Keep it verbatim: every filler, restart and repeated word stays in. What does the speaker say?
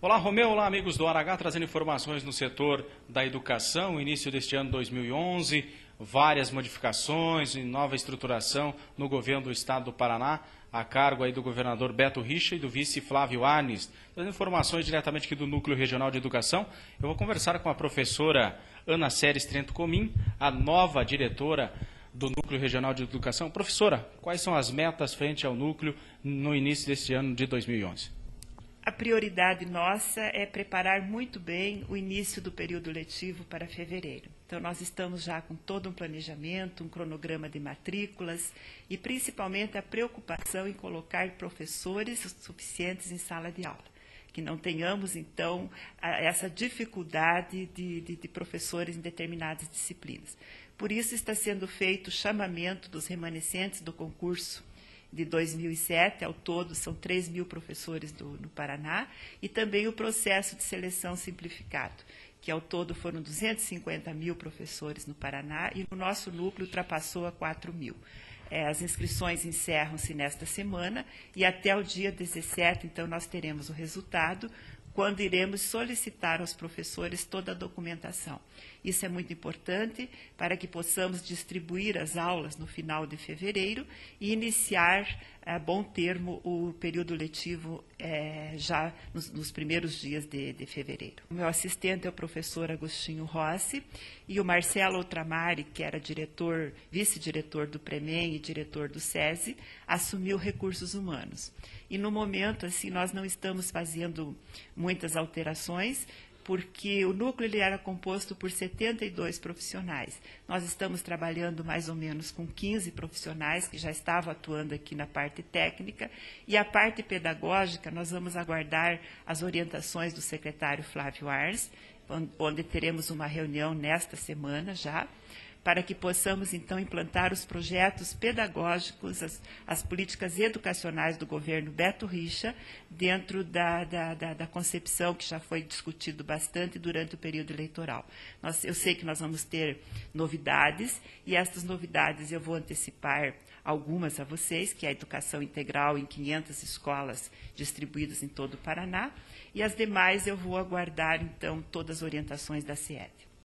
Olá, Romeu. Olá, amigos do Aragá, trazendo informações no setor da educação. Início deste ano dois mil e onze, várias modificações e nova estruturação no governo do estado do Paraná, a cargo aí do governador Beto Richa e do vice Flávio Arnes. Trazendo informações diretamente aqui do Núcleo Regional de Educação, eu vou conversar com a professora Ana Séries Trento Comim, a nova diretora do Núcleo Regional de Educação. Professora, quais são as metas frente ao núcleo no início deste ano de dois mil e onze? A prioridade nossa é preparar muito bem o início do período letivo para fevereiro. Então, nós estamos já com todo um planejamento, um cronograma de matrículas e, principalmente, a preocupação em colocar professores suficientes em sala de aula. Que não tenhamos, então, essa dificuldade de, de, de professores em determinadas disciplinas. Por isso, está sendo feito o chamamento dos remanescentes do concurso de dois mil e sete, ao todo são três mil professores do, no Paraná, e também o processo de seleção simplificado, que ao todo foram duzentos e cinquenta mil professores no Paraná, e no nosso núcleo ultrapassou a quatro mil. É, as inscrições encerram-se nesta semana, e até o dia dezessete, então, nós teremos o resultado, quando iremos solicitar aos professores toda a documentação. Isso é muito importante para que possamos distribuir as aulas no final de fevereiro e iniciar a bom termo o período letivo é, já nos, nos primeiros dias de, de fevereiro. O meu assistente é o professor Agostinho Rossi e o Marcelo Outramari, que era diretor, vice-diretor do Premem e diretor do SESI, assumiu recursos humanos. E no momento, assim, nós não estamos fazendo muitas alterações, porque o núcleo ele era composto por setenta e dois profissionais. Nós estamos trabalhando mais ou menos com quinze profissionais que já estavam atuando aqui na parte técnica, e a parte pedagógica nós vamos aguardar as orientações do secretário Flávio Arnes, onde teremos uma reunião nesta semana já, para que possamos, então, implantar os projetos pedagógicos, as, as políticas educacionais do governo Beto Richa, dentro da, da, da, da concepção que já foi discutido bastante durante o período eleitoral. Nós, eu sei que nós vamos ter novidades, e estas novidades eu vou antecipar algumas a vocês, que é a educação integral em quinhentas escolas distribuídas em todo o Paraná, e as demais eu vou aguardar, então, todas as orientações da C E D.